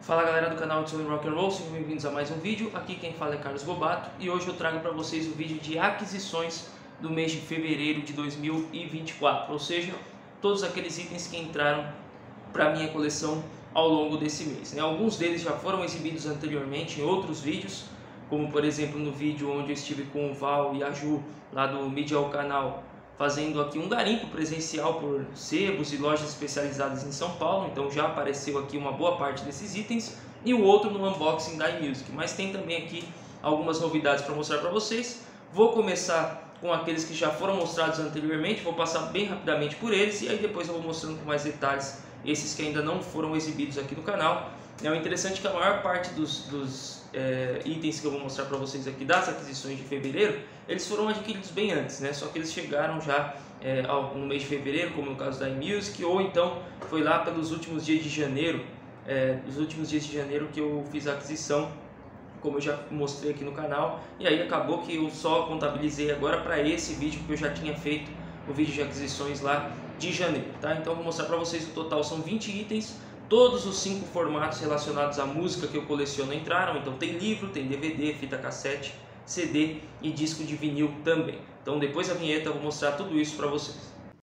Fala galera do canal de Rock and Roll, sejam bem-vindos a mais um vídeo. Aqui quem fala é Carlos Bobato e hoje eu trago para vocês o vídeo de aquisições do mês de fevereiro de 2024, ou seja, todos aqueles itens que entraram para minha coleção ao longo desse mês, né? Alguns deles já foram exibidos anteriormente em outros vídeos, como por exemplo no vídeo onde eu estive com o Val e a Ju lá do Mídia ao Canal, fazendo aqui um garimpo presencial por sebos e lojas especializadas em São Paulo, então já apareceu aqui uma boa parte desses itens, e o outro no unboxing da iMusic, mas tem também aqui algumas novidades para mostrar para vocês. Vou começar com aqueles que já foram mostrados anteriormente, vou passar bem rapidamente por eles e aí depois eu vou mostrando com mais detalhes esses que ainda não foram exibidos aqui no canal. O interessante é que a maior parte dos itens que eu vou mostrar para vocês aqui das aquisições de fevereiro, eles foram adquiridos bem antes, né? Só que eles chegaram já no mês de fevereiro, como no caso da iMusic, ou então foi lá pelos últimos dias de janeiro, que eu fiz a aquisição, como eu já mostrei aqui no canal, e aí acabou que eu só contabilizei agora para esse vídeo, porque eu já tinha feito o vídeo de aquisições lá de janeiro, tá? Então eu vou mostrar para vocês o total, são 20 itens. Todos os 5 formatos relacionados à música que eu coleciono entraram, então tem livro, tem DVD, fita cassete, CD e disco de vinil também. Então depois da vinheta eu vou mostrar tudo isso para vocês.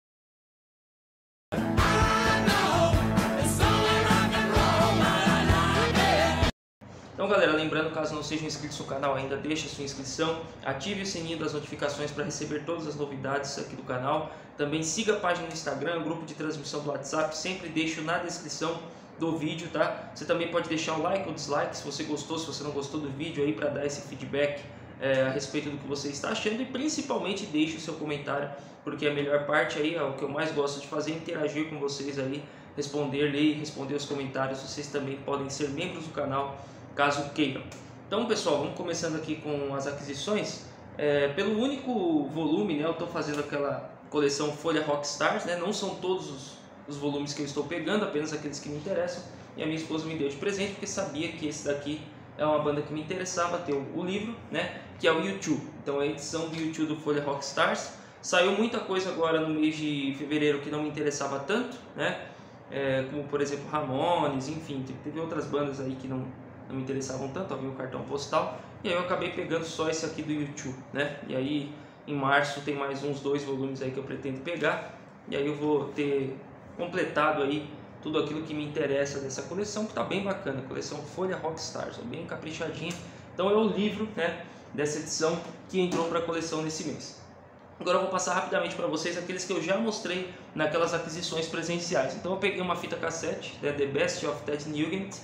Então galera, lembrando, caso não sejam inscritos no canal ainda, deixe a sua inscrição, ative o sininho das notificações para receber todas as novidades aqui do canal. Também siga a página no Instagram, grupo de transmissão do WhatsApp, sempre deixo na descrição do vídeo, tá? Você também pode deixar o like ou dislike se você gostou, se você não gostou do vídeo aí, para dar esse feedback a respeito do que você está achando, e principalmente deixe o seu comentário, porque a melhor parte aí, o que eu mais gosto de fazer é interagir com vocês aí, ler e responder os comentários. Vocês também podem ser membros do canal caso queiram. Então pessoal, vamos começando aqui com as aquisições. Pelo único volume, né, eu estou fazendo aquela coleção Folha Rockstars, né, não são todos os volumes que eu estou pegando, apenas aqueles que me interessam, e a minha esposa me deu de presente porque sabia que esse daqui é uma banda que me interessava ter o livro, né, que é o U2. Então a edição do U2 do Folha Rockstars. Saiu muita coisa agora no mês de fevereiro que não me interessava tanto, né, como por exemplo Ramones, enfim, teve outras bandas aí que não me interessavam tanto, havia o cartão postal, e aí eu acabei pegando só esse aqui do U2, né? E aí em março tem mais uns 2 volumes aí que eu pretendo pegar, e aí eu vou ter completado aí tudo aquilo que me interessa dessa coleção, que está bem bacana, a coleção Folha Rockstars, bem caprichadinha. Então é o livro, né, dessa edição que entrou para a coleção nesse mês. Agora eu vou passar rapidamente para vocês aqueles que eu já mostrei naquelas aquisições presenciais. Então eu peguei uma fita cassete, né, The Best of Ted Nugent.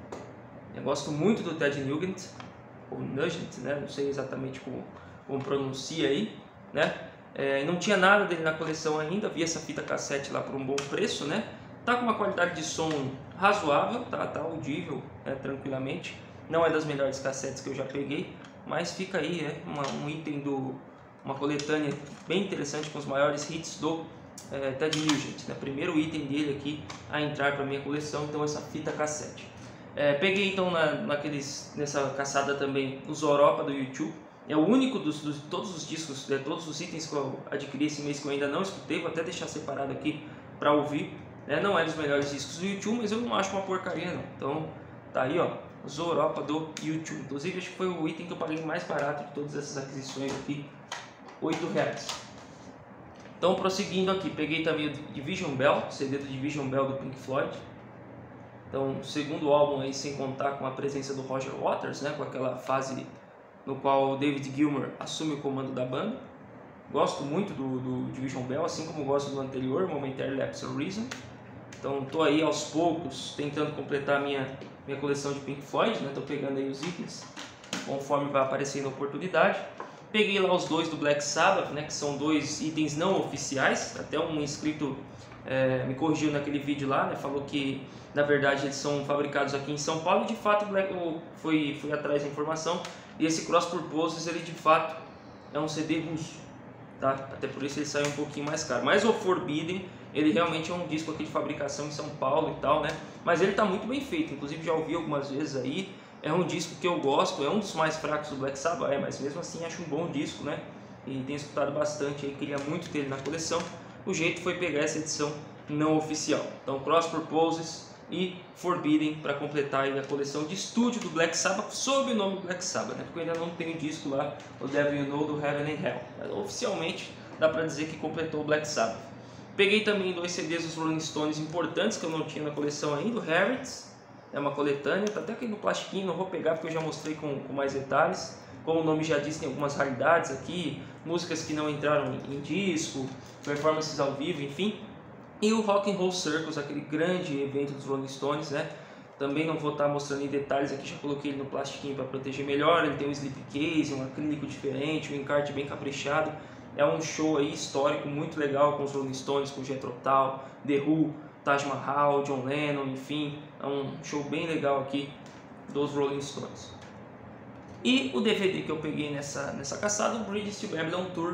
Eu gosto muito do Ted Nugent, ou Nugent, né? Não sei exatamente como pronuncia aí, né? Não tinha nada dele na coleção ainda, vi essa fita cassete lá por um bom preço, né? Tá com uma qualidade de som razoável, tá audível, né, tranquilamente. Não é das melhores cassetes que eu já peguei, mas fica aí, um item uma coletânea bem interessante com os maiores hits do Ted Nugent, né? Primeiro item dele aqui a entrar para minha coleção, então essa fita cassete. Peguei então nessa caçada também o Zooropa do U2. É o único todos os discos, todos os itens que eu adquiri esse mês que eu ainda não escutei. Vou até deixar separado aqui para ouvir, né? Não é dos melhores discos do U2, mas eu não acho uma porcaria não. Então tá aí, ó, o Zooropa do U2. Inclusive acho que foi o item que eu paguei mais barato de todas essas aquisições aqui, R$8. Então prosseguindo aqui, peguei também o Division Bell, CD do Division Bell do Pink Floyd. Então, o segundo álbum aí, sem contar com a presença do Roger Waters, né, com aquela fase no qual o David Gilmour assume o comando da banda. Gosto muito do Division Bell, assim como gosto do anterior, Momentary Lapse of Reason. Então, estou aí aos poucos tentando completar a minha coleção de Pink Floyd, né? Estou pegando aí os itens conforme vai aparecendo a oportunidade. Peguei lá os 2 do Black Sabbath, né, que são 2 itens não oficiais. Até um inscrito me corrigiu naquele vídeo lá, né, falou que na verdade eles são fabricados aqui em São Paulo, e de fato fui atrás da informação, e esse Cross Purposes ele de fato é um CD russo, tá? Até por isso ele saiu um pouquinho mais caro, mas o Forbidden ele realmente é um disco aqui de fabricação em São Paulo e tal, né? Mas ele está muito bem feito, inclusive já ouvi algumas vezes aí, é um disco que eu gosto, é um dos mais fracos do Black Sabbath, mas mesmo assim acho um bom disco, né? E tenho escutado bastante aí, queria muito ter ele na coleção. O jeito foi pegar essa edição não oficial. Então Cross Purposes e Forbidden para completar aí a coleção de estúdio do Black Sabbath sob o nome Black Sabbath, né? Porque eu ainda não tenho o disco lá, o Devil You Know, do Heaven and Hell. Mas, oficialmente dá para dizer que completou o Black Sabbath. Peguei também 2 CDs dos Rolling Stones importantes que eu não tinha na coleção ainda, o Harriet's, é uma coletânea, tá até aqui no plastiquinho, não vou pegar porque eu já mostrei com mais detalhes. Como o nome já diz, tem algumas raridades aqui, músicas que não entraram em disco, performances ao vivo, enfim. E o Rock and Roll Circus, aquele grande evento dos Rolling Stones, né? Também não vou estar mostrando em detalhes aqui, já coloquei ele no plastiquinho para proteger melhor. Ele tem um slipcase, um acrílico diferente, um encarte bem caprichado. É um show aí histórico muito legal com os Rolling Stones, com Jethro Tull, The Who, Taj Mahal, John Lennon, enfim. É um show bem legal aqui dos Rolling Stones. E o DVD que eu peguei nessa caçada, o Bridges to Babylon Tour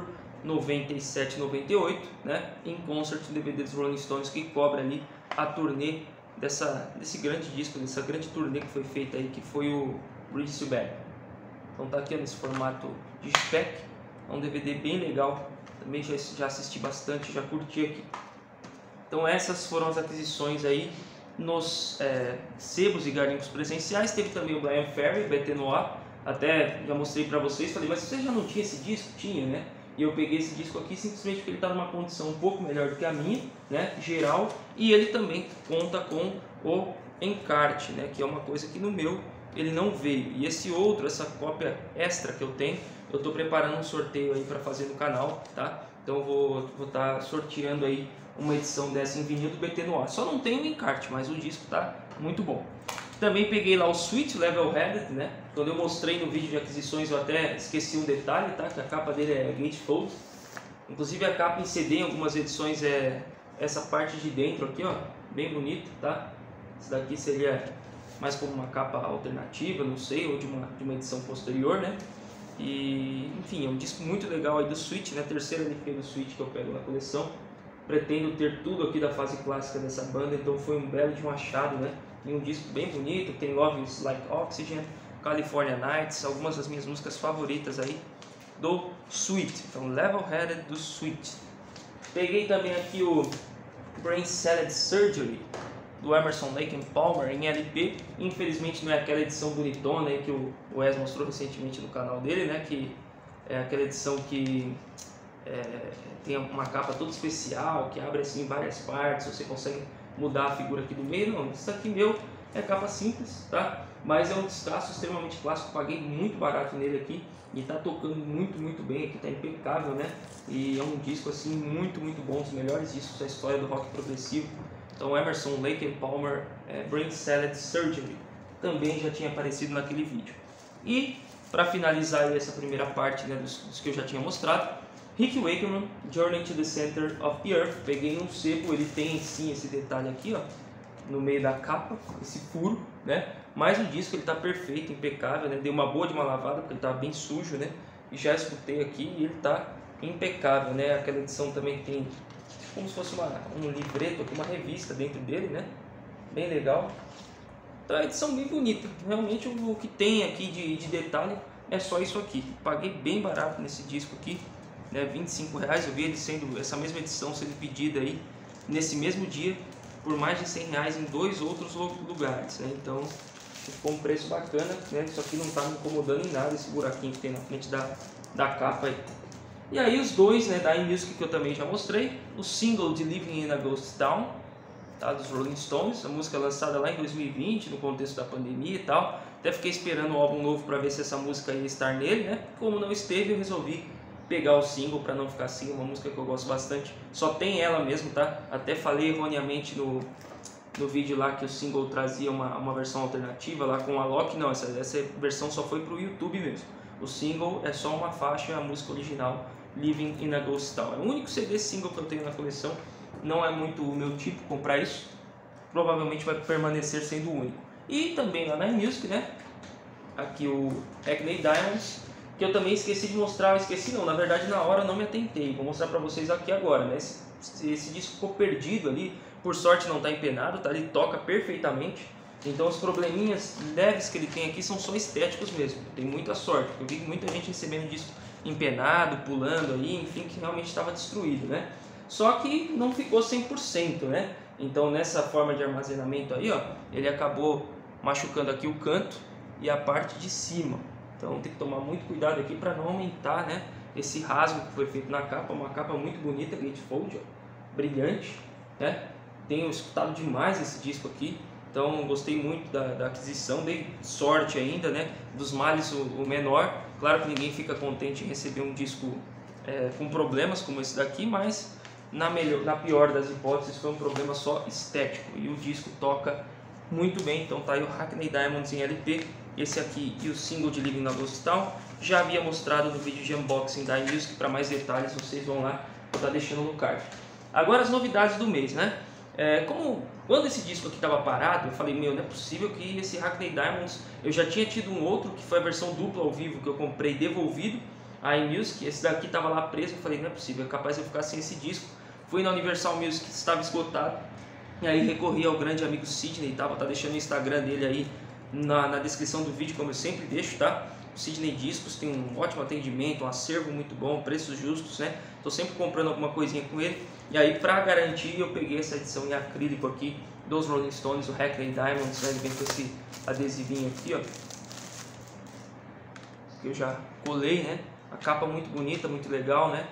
97-98, né, em concert, o DVD dos Rolling Stones, que cobre ali a turnê desse grande disco, dessa grande turnê que foi feita aí, que foi o Bridges to Babylon. Então tá aqui nesse formato de spec, é um DVD bem legal, também já assisti bastante, já curti aqui. Então essas foram as aquisições aí nos sebos e garimpos presenciais. Teve também o Brian Ferry, BT Noir, até já mostrei para vocês, falei, mas você já não tinha esse disco? Tinha, né? E eu peguei esse disco aqui simplesmente porque ele está numa condição um pouco melhor do que a minha, né, geral, e ele também conta com o encarte, né, que é uma coisa que no meu ele não veio. E esse outro, essa cópia extra que eu tenho, eu estou preparando um sorteio aí para fazer no canal, tá? Então eu vou estar sorteando aí uma edição dessa em vinil do BT Noir. Só não tem o encarte, mas o disco tá muito bom. Também peguei lá o Sweet Level Headed, né? Quando eu mostrei no vídeo de aquisições eu até esqueci um detalhe, tá? Que a capa dele é gatefold. Inclusive a capa em CD em algumas edições é essa parte de dentro aqui, ó, bem bonito, tá? Isso daqui seria mais como uma capa alternativa, não sei, ou de uma edição posterior, né? E enfim, é um disco muito legal aí do Sweet, né? Terceira LP do Sweet que eu pego na coleção. Pretendo ter tudo aqui da fase clássica dessa banda, então foi um belo de um achado, né? E um disco bem bonito, tem Love is Like Oxygen, California Nights, algumas das minhas músicas favoritas aí do Sweet, então Level Headed do Sweet. Peguei também aqui o Brain Salad Surgery do Emerson, Lake and Palmer em LP, infelizmente não é aquela edição bonitona aí que o Wes mostrou recentemente no canal dele, né? Que é aquela edição que tem uma capa toda especial, que abre assim em várias partes, você consegue mudar a figura aqui do meio. Não, isso aqui meu é capa simples, tá? Mas é um descasso extremamente clássico, paguei muito barato nele aqui e tá tocando muito bem aqui, tá impecável, né? E é um disco assim muito bom, um dos melhores discos da história do rock progressivo. Então Emerson, Lake and Palmer, Brain Salad Surgery, também já tinha aparecido naquele vídeo. E para finalizar aí essa primeira parte, né, dos que eu já tinha mostrado, Rick Wakeman, Journey to the Center of the Earth. Peguei um sebo, ele tem sim esse detalhe aqui, ó, no meio da capa, esse furo, né? Mas o disco ele tá perfeito, impecável, né? Dei uma boa de uma lavada porque ele tá bem sujo, né? E já escutei aqui e ele tá impecável, né? Aquela edição também tem como se fosse um livreto aqui, uma revista dentro dele, né? Bem legal. Então é uma edição bem bonita. Realmente o que tem aqui de detalhe é só isso aqui. Paguei bem barato nesse disco aqui, né, R$25. Eu vi ele sendo, essa mesma edição sendo pedida aí nesse mesmo dia por mais de R$100 em 2 outros lugares, né? Então ficou um preço bacana, né? Isso aqui não está me incomodando em nada, esse buraquinho que tem na frente da capa aí. E aí os dois, né, da iMusic que eu também já mostrei, o single de Living in a Ghost Town, tá, dos Rolling Stones, a música lançada lá em 2020 no contexto da pandemia e tal. Até fiquei esperando o álbum novo para ver se essa música ia estar nele, né? Como não esteve, eu resolvi pegar o single para não ficar assim, uma música que eu gosto bastante, só tem ela mesmo, tá? Até falei erroneamente no vídeo lá que o single trazia uma versão alternativa lá com a Loki. Não, essa versão só foi pro YouTube mesmo. O single é só uma faixa, a música original, Living in a Ghost Town. É o único CD single que eu tenho na coleção, não é muito o meu tipo comprar isso, provavelmente vai permanecer sendo o único. E também lá na iMusic, né? Aqui o Hackney Diamonds, que eu também esqueci de mostrar, na verdade na hora eu não me atentei, vou mostrar pra vocês aqui agora, né? Esse disco ficou perdido ali, por sorte não tá empenado, tá? Ele toca perfeitamente, então os probleminhas leves que ele tem aqui são só estéticos mesmo, tem muita sorte, eu vi muita gente recebendo disco empenado, pulando aí, enfim, que realmente estava destruído, né? Só que não ficou 100%, né? Então nessa forma de armazenamento aí, ó, ele acabou machucando aqui o canto e a parte de cima. Então tem que tomar muito cuidado aqui para não aumentar, né, esse rasgo que foi feito na capa. Uma capa muito bonita, gatefold, ó, brilhante, né? Tenho escutado demais esse disco aqui, então gostei muito da aquisição. Dei sorte ainda, né, dos males o menor. Claro que ninguém fica contente em receber um disco com problemas como esse daqui, mas na pior das hipóteses foi um problema só estético, e o disco toca muito bem. Então tá aí o Hackney Diamonds em LP, esse aqui e o single de Living na Ghost Town. Já havia mostrado no vídeo de unboxing da iMusic. Para mais detalhes vocês vão lá, vou estar deixando no card. Agora as novidades do mês, né? Quando esse disco aqui estava parado, eu falei, meu, não é possível que esse Hackney Diamonds... Eu já tinha tido um outro, que foi a versão dupla ao vivo, que eu comprei devolvido a iMusic. Esse daqui estava lá preso, eu falei, não é possível, é capaz de eu ficar sem esse disco. Fui na Universal Music, estava esgotado, e aí recorri ao grande amigo Sidney, tá? Vou estar deixando o Instagram dele aí na descrição do vídeo, como eu sempre deixo, tá? O Sidney Discos tem um ótimo atendimento, um acervo muito bom, preços justos, né? Tô sempre comprando alguma coisinha com ele. E aí, para garantir, eu peguei essa edição em acrílico aqui dos Rolling Stones, o Hackney Diamonds, né? Ele vem com esse adesivinho aqui, ó, que eu já colei, né? A capa muito bonita, muito legal, né?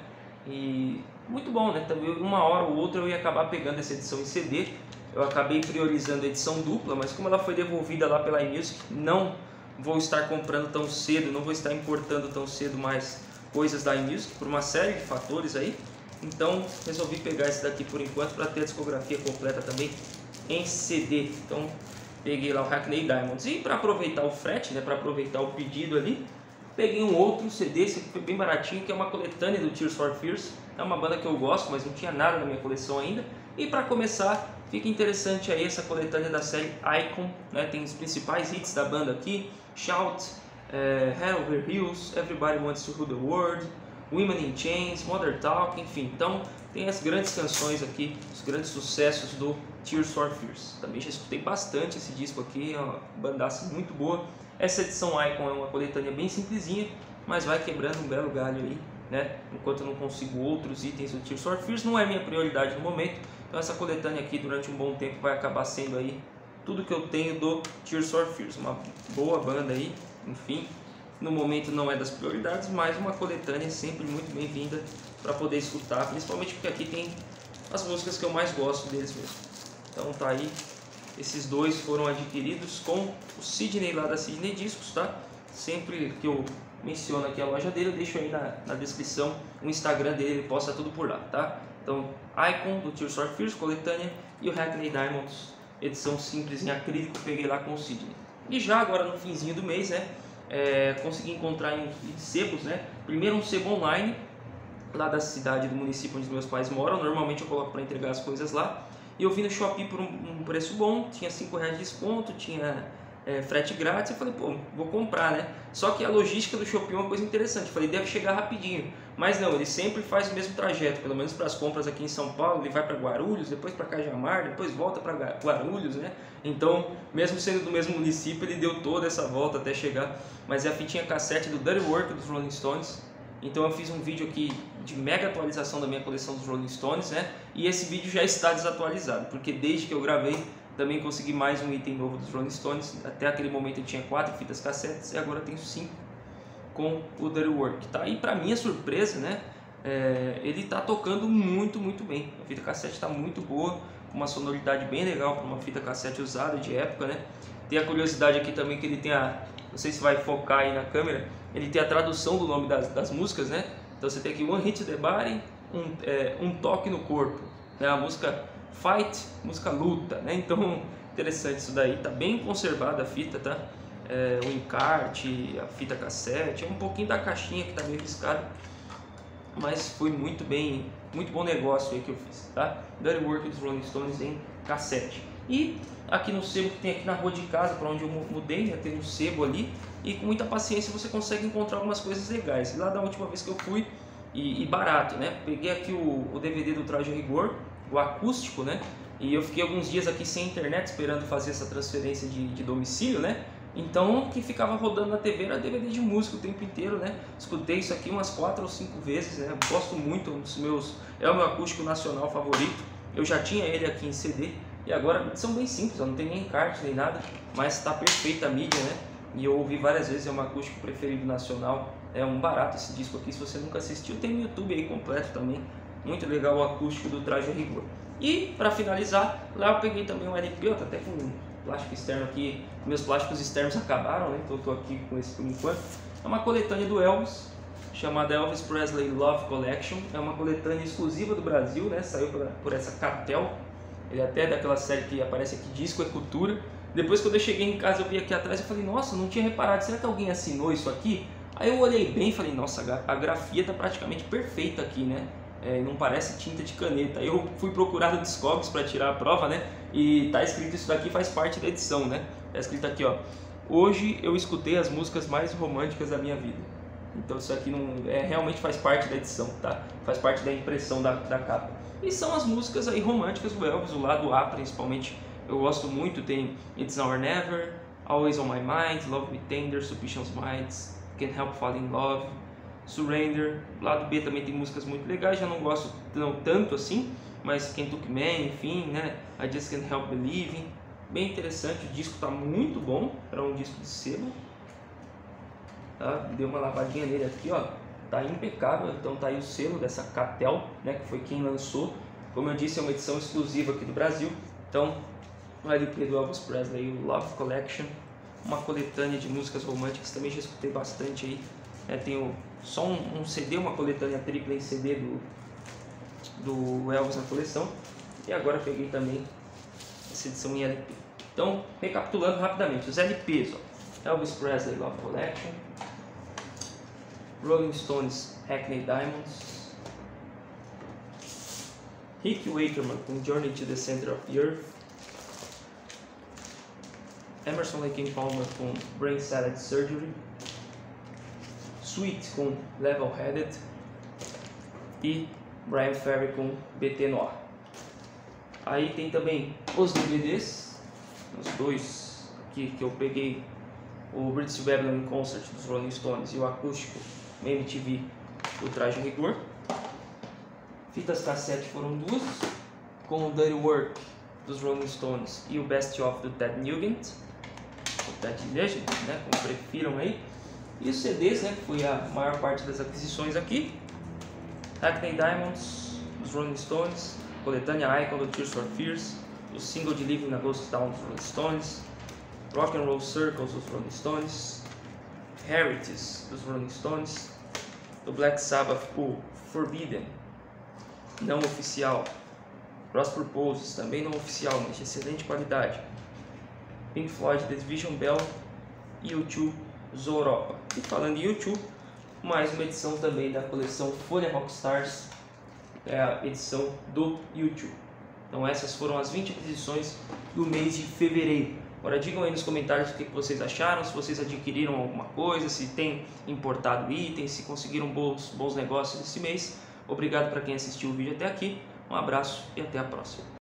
E muito bom, né? Então, uma hora ou outra eu ia acabar pegando essa edição em CD. Eu acabei priorizando a edição dupla, mas como ela foi devolvida lá pela iMusic, não vou estar comprando tão cedo, não vou estar importando tão cedo mais coisas da iMusic, por uma série de fatores aí. Então resolvi pegar esse daqui por enquanto, para ter a discografia completa também em CD. Então peguei lá o Hackney Diamonds. E para aproveitar o frete, né, para aproveitar o pedido ali, peguei um outro CD, esse aqui foi bem baratinho, que é uma coletânea do Tears for Fears. É uma banda que eu gosto, mas não tinha nada na minha coleção ainda. E para começar, fica interessante aí essa coletânea da série Icon, né? Tem os principais hits da banda aqui: Shout, Head Over Heels, Everybody Wants to Rule the World, Women in Chains, Modern Talk, enfim. Então tem as grandes canções aqui, os grandes sucessos do Tears for Fears. Também já escutei bastante esse disco aqui, é uma bandaça muito boa. Essa edição Icon é uma coletânea bem simplesinha, mas vai quebrando um belo galho aí, né? Enquanto eu não consigo outros itens do Tears for Fears, não é minha prioridade no momento. Então essa coletânea aqui durante um bom tempo vai acabar sendo aí tudo que eu tenho do Tears for Fears. Uma boa banda aí, enfim, no momento não é das prioridades, mas uma coletânea sempre muito bem-vinda para poder escutar, principalmente porque aqui tem as músicas que eu mais gosto deles mesmo. Então tá aí, esses dois foram adquiridos com o Sidney lá da Sidney Discos, tá? Sempre que eu menciono aqui a loja dele, eu deixo aí na descrição o Instagram dele, ele posta tudo por lá, tá? Então, Icon do Tears for Fears, coletânea, e o Hackney Diamonds, edição simples em acrílico, peguei lá com o Sidney. E já agora no finzinho do mês, né, consegui encontrar em sebos, né? Primeiro um sebo online, lá da cidade, do município onde meus pais moram. Normalmente eu coloco para entregar as coisas lá. E eu vi no Shopee por um preço bom, tinha R$5 de desconto, tinha frete grátis. Eu falei, pô, vou comprar, né? Só que a logística do Shopee é uma coisa interessante. Eu falei, deve chegar rapidinho. Mas não, ele sempre faz o mesmo trajeto, pelo menos para as compras aqui em São Paulo. Ele vai para Guarulhos, depois para Cajamar, depois volta para Guarulhos, né? Então, mesmo sendo do mesmo município, ele deu toda essa volta até chegar. Mas é a fitinha cassete do Dirty Work dos Rolling Stones. Então eu fiz um vídeo aqui de mega atualização da minha coleção dos Rolling Stones, né? E esse vídeo já está desatualizado, porque desde que eu gravei também consegui mais um item novo dos Rolling Stones. Até aquele momento eu tinha 4 fitas cassetes e agora eu tenho 5 com o Dirty Work, tá? E para minha surpresa, né? Ele tá tocando muito bem. A fita cassete está muito boa, com uma sonoridade bem legal para uma fita cassete usada de época, né? Tem a curiosidade aqui também que ele tem não sei se vai focar aí na câmera, ele tem a tradução do nome das músicas, né? Então você tem aqui One Hit the Body, um toque no corpo, né? A música Fight, música luta, né? Então interessante isso daí, tá bem conservada a fita, tá? O encarte, a fita cassete, um pouquinho da caixinha que tá meio riscada, mas foi muito bom negócio aí que eu fiz, tá? Dirty Work dos Rolling Stones em cassete. E aqui no sebo que tem aqui na rua de casa, para onde eu mudei, né, tem um sebo ali, e com muita paciência você consegue encontrar algumas coisas legais. E lá da última vez que eu fui, e barato, né? Peguei aqui o DVD do Traje a Rigor, o acústico, né? E eu fiquei alguns dias aqui sem internet esperando fazer essa transferência de domicílio, né? Então o que ficava rodando na TV era DVD de música o tempo inteiro, né? Escutei isso aqui umas 4 ou 5 vezes, né? Gosto muito, é o meu acústico nacional favorito. Eu já tinha ele aqui em CD e agora são bem simples, não tem nem encarte nem nada, mas está perfeita a mídia, né? E eu ouvi várias vezes, é um acústico preferido nacional, é um barato esse disco aqui, se você nunca assistiu, tem no YouTube aí completo também, muito legal o acústico do Traje a Rigor. E para finalizar, lá eu peguei também um LP, eu tô até com um plástico externo aqui, meus plásticos externos acabaram, né? Então eu tô aqui com esse por enquanto. É uma coletânea do Elvis, chamada Elvis Presley Love Collection, é uma coletânea exclusiva do Brasil, né? Saiu por essa Catel, ele até é daquela série que aparece aqui, Disco é Cultura. Depois quando eu cheguei em casa eu vi aqui atrás e falei, nossa, não tinha reparado, será que alguém assinou isso aqui? Aí eu olhei bem e falei, nossa, a grafia tá praticamente perfeita aqui, né? Não parece tinta de caneta. Aí eu fui procurar no Discogs para tirar a prova, né? E tá escrito, isso daqui faz parte da edição, né? Tá escrito aqui, ó, hoje eu escutei as músicas mais românticas da minha vida. Então isso aqui não realmente faz parte da edição, tá? Faz parte da impressão da capa. E são as músicas aí românticas do Elvis, o lado A principalmente. Eu gosto muito, tem It's Now or Never, Always on My Mind, Love Me Tender, Suspicious Minds, Can't Help Falling in Love, Surrender. Lado B também tem músicas muito legais, já não gosto não tanto assim, mas Kentucky Man, enfim, né? I Just Can't Help Believing. Bem interessante, o disco tá muito bom para um disco de sebo. Tá? Deu uma lavadinha nele aqui, ó, tá impecável. Então tá aí o selo dessa Catel, né? Que foi quem lançou. Como eu disse, é uma edição exclusiva aqui do Brasil. Então, o LP do Elvis Presley, o Love Collection, uma coletânea de músicas românticas, também já escutei bastante aí. Tenho só um CD, uma coletânea tripla em CD do Elvis na coleção. E agora peguei também essa edição em LP. Então, recapitulando rapidamente, os LPs, ó, Elvis Presley Love Collection, Rolling Stones Hackney Diamonds, Rick Wakeman com Journey to the Center of the Earth, Emerson Lake and Palmer com Brain Salad Surgery, Sweet com Level Headed e Brian Ferry com BT Noir. Aí tem também os DVDs, os dois aqui que eu peguei, o British Babylon Concert dos Rolling Stones e o acústico MTV do Traje a Rigor. Fitas cassete foram duas, com o Dirty Work dos Rolling Stones e o Best Of do Ted Nugent, o Ted Legend, né, como prefiram aí. E os CDs, né, que foi a maior parte das aquisições aqui, Hackney Diamonds dos Rolling Stones, coletânea Icon do Tears for Fears, o single de Living in a Ghost Town dos Rolling Stones, Rock and Roll Circles dos Rolling Stones, Heritage dos Rolling Stones, do Black Sabbath o Forbidden, não oficial, Cross Purposes, também não oficial, mas de excelente qualidade, Pink Floyd The Division Bell e U2 Zooropa. E falando em U2, mais uma edição também da coleção Folha Rockstars, é a edição do U2. Então essas foram as 20 aquisições do mês de fevereiro. Agora digam aí nos comentários o que vocês acharam, se vocês adquiriram alguma coisa, se tem importado itens, se conseguiram bons negócios esse mês. Obrigado para quem assistiu o vídeo até aqui, um abraço e até a próxima.